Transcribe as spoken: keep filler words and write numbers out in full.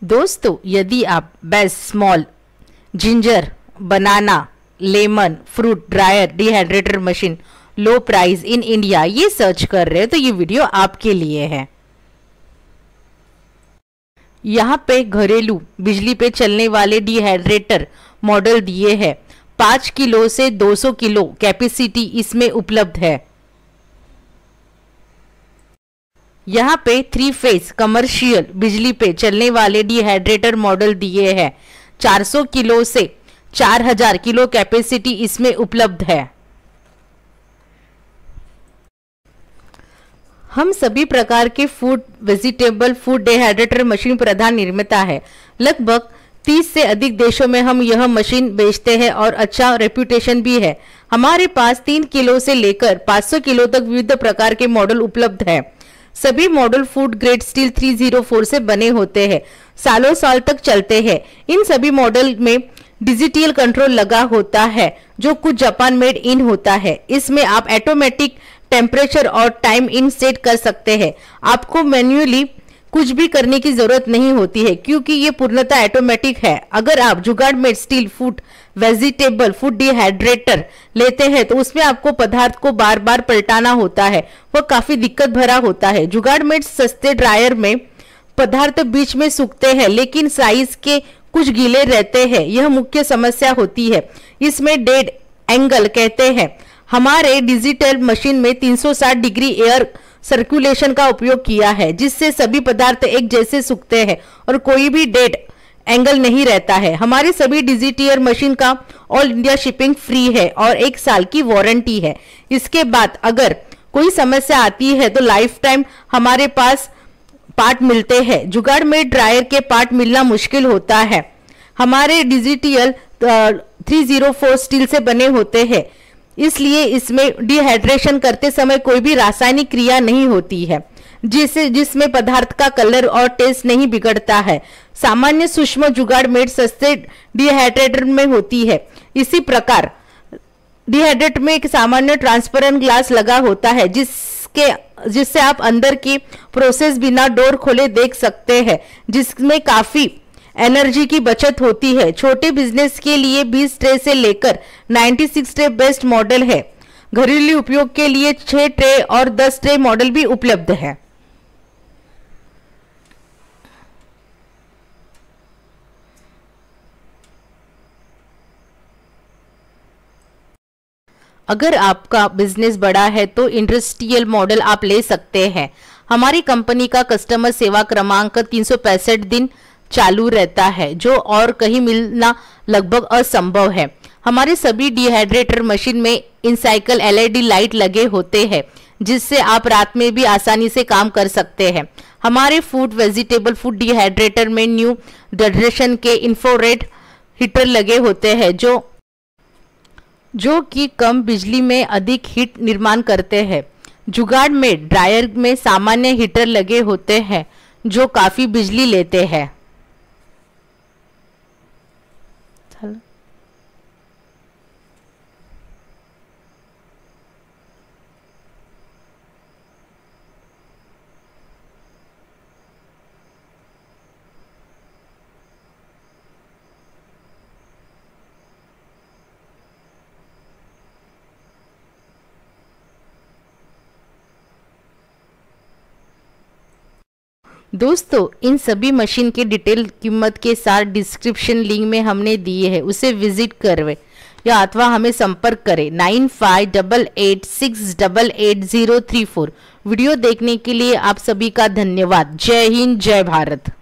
दोस्तों, यदि आप best small ginger banana lemon fruit dryer dehydrator machine low price in India ये search कर रहे हैं तो ये वीडियो आपके लिए है। यहाँ पे घरेलू बिजली पे चलने वाले डिहाइड्रेटर मॉडल दिए हैं। पाँच किलो से दो सौ किलो कैपेसिटी इसमें उपलब्ध है। यहाँ पे थ्री फेज कमर्शियल बिजली पे चलने वाले डिहाइड्रेटर मॉडल दिए हैं। चार सौ किलो से चार हज़ार किलो कैपेसिटी इसमें उपलब्ध है। हम सभी प्रकार के food vegetable food dehydrator machine प्रधान निर्माता है। लगभग तीस से अधिक देशों में हम यह मशीन बेचते हैं और अच्छा रेप्यूटेशन भी है। हमारे पास तीन किलो से लेकर पाँच सौ किलो तक विविध प्रकार के मॉडल उपलब्ध है। सभी मॉडल फूड ग्रेड स्टील तीन सौ चार से बने होते हैं, सालों साल तक चलते हैं। इन सभी मॉडल में डिजिटल कंट्रोल लगा होता है जो कुछ जापान मेड इन होता है। इसमें आप ऑटोमेटिक टेम्परेचर और टाइम इन सेट कर सकते हैं। आपको मैन्युअली कुछ भी करने की जरूरत नहीं होती है क्योंकि ये पूर्णतः ऑटोमेटिक है। अगर आप जुगाड़ made steel food vegetable food dehydrator लेते हैं तो उसमें आपको पदार्थ को बार बार पलटाना होता है, वह काफी दिक्कत भरा होता है। जुगाड़ मेड सस्ते ड्रायर में पदार्थ बीच में सूखते हैं लेकिन साइज के कुछ गीले रहते हैं, यह मुख्य समस्या होती है। इसमें डेड एंगल कहते हैं। हमारे डिजिटल मशीन में तीन सौ साठ डिग्री एयर सर्कुलेशन का उपयोग किया है जिससे सभी पदार्थ एक जैसे सूखते हैं और कोई भी डेड एंगल नहीं रहता है। हमारी सभी डिजिटल मशीन का ऑल इंडिया शिपिंग फ्री है और एक साल की वारंटी है। इसके बाद अगर कोई समस्या आती है तो लाइफ टाइम हमारे पास पार्ट मिलते हैं। जुगाड़ में ड्रायर के पार्ट मिलना मुश्किल होता है। हमारे डिजिटल तीन सौ चार स्टील से बने होते हैं, इसलिए इसमें डिहाइड्रेशन करते समय कोई भी रासायनिक क्रिया नहीं होती है जिससे जिसमें पदार्थ का कलर और टेस्ट नहीं बिगड़ता है। सामान्य सूक्ष्म जुगाड़ मेड सस्ते डिहाइड्रेटर में होती है। इसी प्रकार डिहाइड्रेटर में एक सामान्य ट्रांसपेरेंट ग्लास लगा होता है जिसके जिससे आप अंदर की प्रोसेस बिना डोर खोले देख सकते हैं, जिसमें काफी एनर्जी की बचत होती है। छोटे बिजनेस के लिए बीस ट्रे से लेकर छियानवे ट्रे बेस्ट मॉडल है। घरेलू उपयोग के लिए छह ट्रे और दस ट्रे मॉडल भी उपलब्ध है। अगर आपका बिजनेस बड़ा है तो इंडस्ट्रियल मॉडल आप ले सकते हैं। हमारी कंपनी का कस्टमर सेवा क्रमांक तीन सौ पैंसठ दिन चालू रहता है जो और कहीं मिलना लगभग असंभव है। हमारे सभी डिहाइड्रेटर मशीन में इनसाइकल एलईडी लाइट लगे होते हैं जिससे आप रात में भी आसानी से काम कर सकते हैं। हमारे फूड वेजिटेबल फूड डिहाइड्रेटर में न्यू जनरेशन के इंफ्रारेड हीटर लगे होते हैं जो जो कि कम बिजली में अधिक हीट निर्माण करते हैं। जुगाड़ में ड्रायर में सामान्य हीटर लगे होते हैं जो काफी बिजली लेते हैं। दोस्तों, इन सभी मशीन के डिटेल कीमत के साथ डिस्क्रिप्शन लिंक में हमने दिए हैं, उसे विजिट करवे या अथवा हमें संपर्क करें nine five eight eight six eight eight zero three four. Video देखने के लिए आप सभी का धन्यवाद। जय हिंद, जय भारत।